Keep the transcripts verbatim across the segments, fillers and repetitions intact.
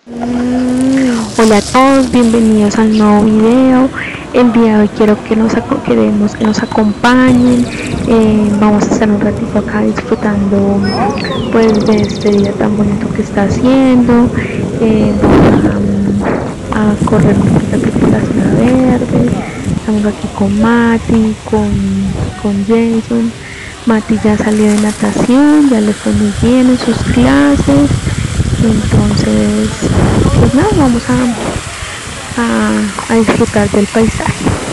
Hola a todos, bienvenidos al nuevo video. El día de hoy quiero que nos queremos que nos acompañen. Eh, vamos a estar un ratito acá disfrutando pues de este día tan bonito que está haciendo. Eh, vamos a, a correr un poquito aquí por la zona verde. Estamos aquí con Mati, con, con Jason. Mati ya salió de natación, ya le fue muy bien en sus clases. Entonces, pues nada, vamos a, a, a disfrutar del paisaje.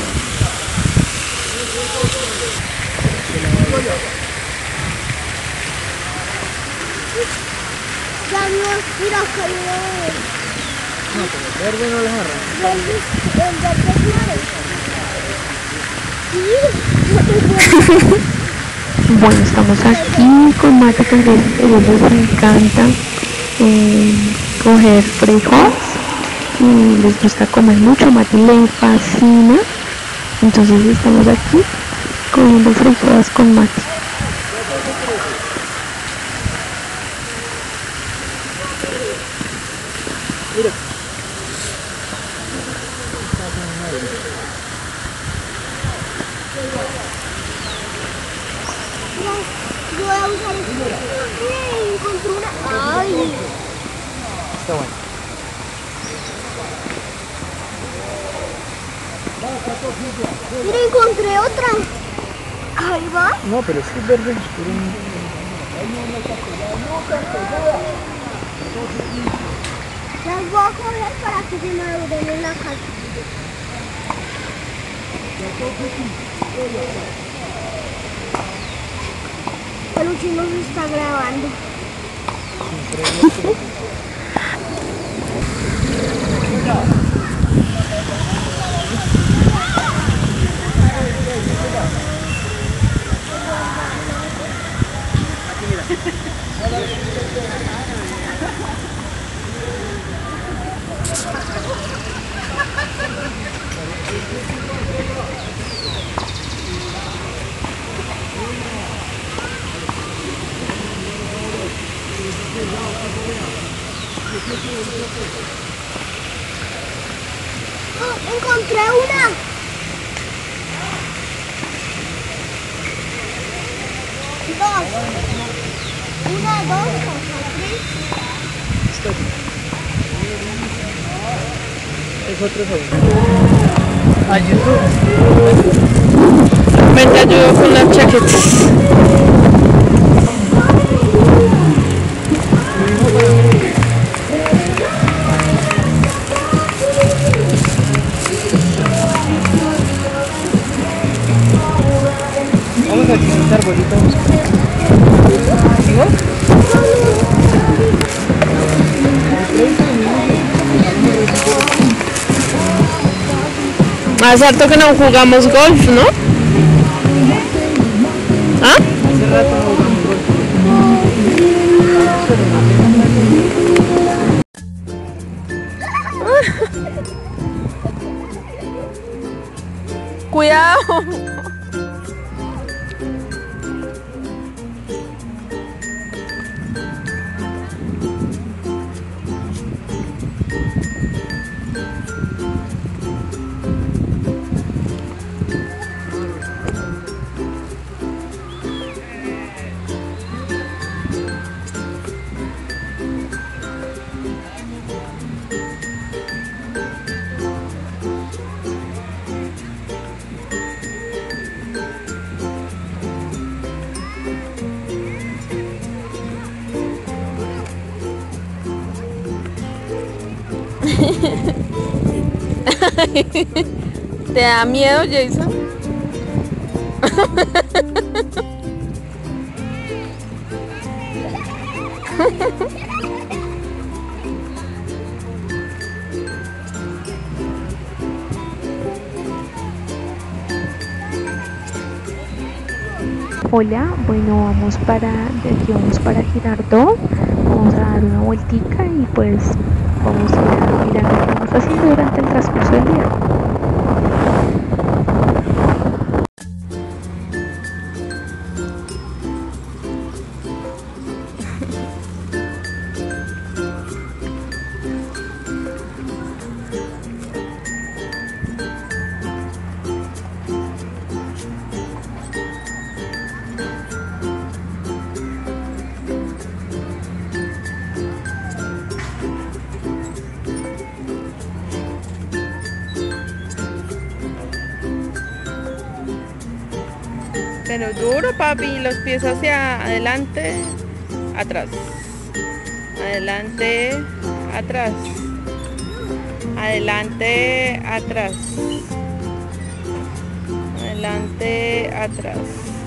Ya no, mira, cayó. No, pero verde no les agarra. El verde claro. Bueno, estamos aquí con Mati, que a ellos les encanta eh, coger frijoles y les gusta comer mucho. A Mati le fascina, entonces estamos aquí comiendo frijoles con Mati. Mira. Yo voy a usar esto. Mira, encontré una. Ay. Está bueno. Mira, encontré otra. Ahí va. No, pero sí es verde. Las voy a coger para que se me ordenen en la casa. El chino se está grabando. Oh, encontré una. Dos. Una, dos, tres. Está aquí. Es otro sabor. A YouTube. Ven, te ayudo con las chaquetas. Vamos a disfrutar bolitas. Más harto que no jugamos golf, ¿no? ¿Ah? Hace rato no jugamos golf. Cuidado. ¿Te da miedo, Jason? Hola, bueno, vamos para, de aquí vamos para Girardot, vamos a dar una vueltica y pues vamos a ir a mirar lo que vamos haciendo durante el transcurso del día. Pero duro, papi, los pies hacia adelante, atrás. Adelante, atrás. Adelante, atrás. Adelante, atrás.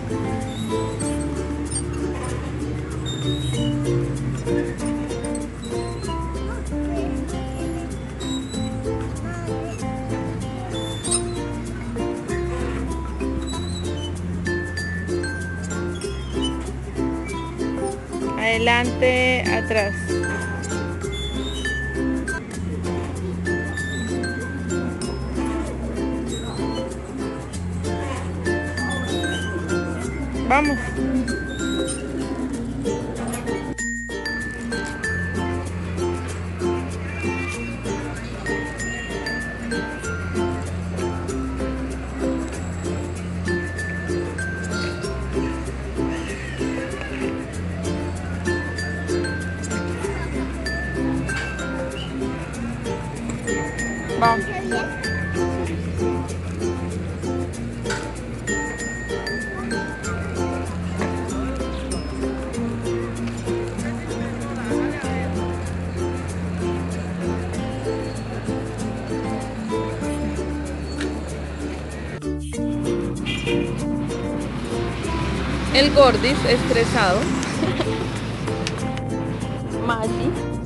Adelante, atrás. Vamos. Vamos. El gordis estresado. Maggi.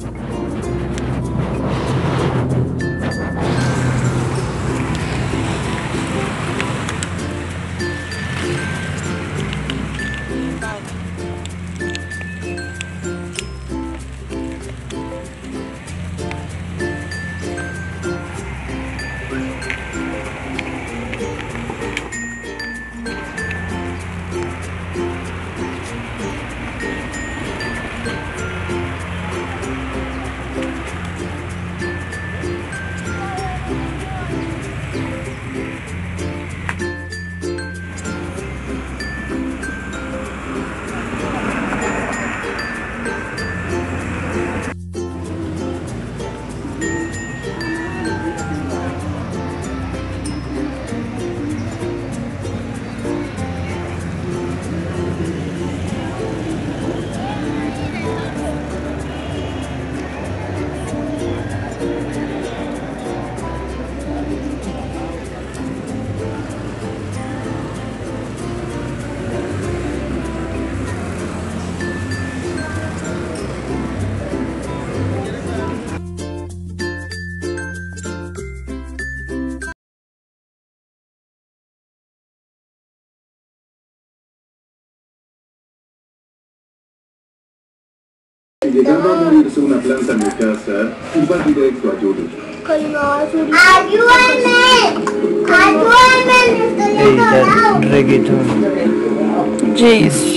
Llegando a morirse una planta en mi casa y va directo a Judy. ¡Ayúdame! ¡Ayúdame! ¡Estoy atorado! Reggaeton. Jace.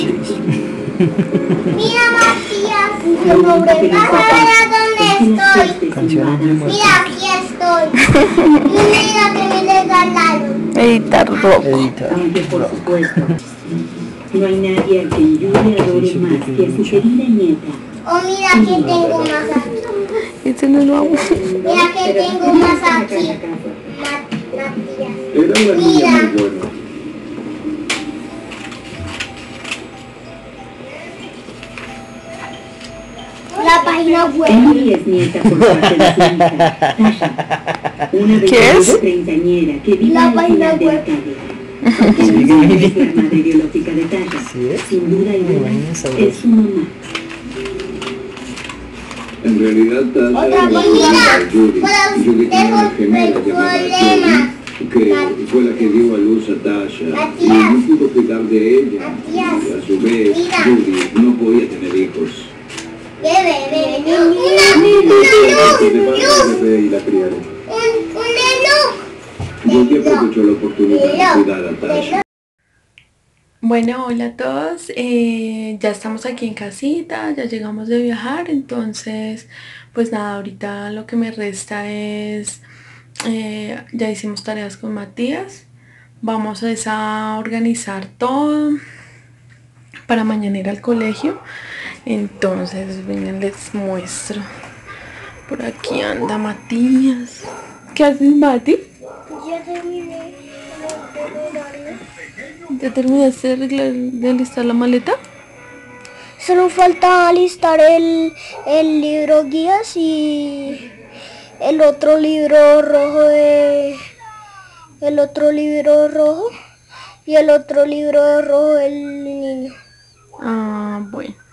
Mira, Matías. Vas a ver a dónde estoy. Canciones de muerte. Mira, aquí estoy. Y mira que me regalaron. Editar rock. Editar. Aunque por supuesto, no hay nadie a quien Judy adore más que a su querida nieta. Oh, mira que tengo más aquí. Este no lo hago. Mira que tengo más aquí. Ma- Matías. Era una niña muy buena. La página web. Emily es nieta por parte de su hija, Tasha, una ¿Qué es? veintidós treintañera que vive La en la página ciudad de web. Arcadia. Aunque no es la madre biológica de Tasha, ¿Sí es? sin duda alguna, Imagínate sabroso. es su mamá. En realidad, Tasha Otra era vez, una mira, Judy. para Judy tenía una ustedes gemela llamada problemas. Jody, que fue la que dio a luz a Tasha y Matías. no pudo cuidar de ella. Matías. Y a su vez, Mira. Judy no podía tener hijos. Bebe, bebe. Una, una luz. Se separó Luz. del bebé y la criaron. Un, un reloj. Judy aprovechó la oportunidad de cuidar a Tasha. Bueno, hola a todos, eh, ya estamos aquí en casita, ya llegamos de viajar, entonces pues nada, ahorita lo que me resta es, eh, ya hicimos tareas con Matías, vamos a, a organizar todo para mañana ir al colegio, entonces vengan, les muestro, por aquí anda Matías. ¿Qué haces, Mati? Ya terminé de ¿Ya terminaste de arreglar, de alistar la maleta? Solo falta alistar el, el libro guías y el otro libro rojo de, el otro libro rojo y el otro libro rojo del niño. Ah, bueno.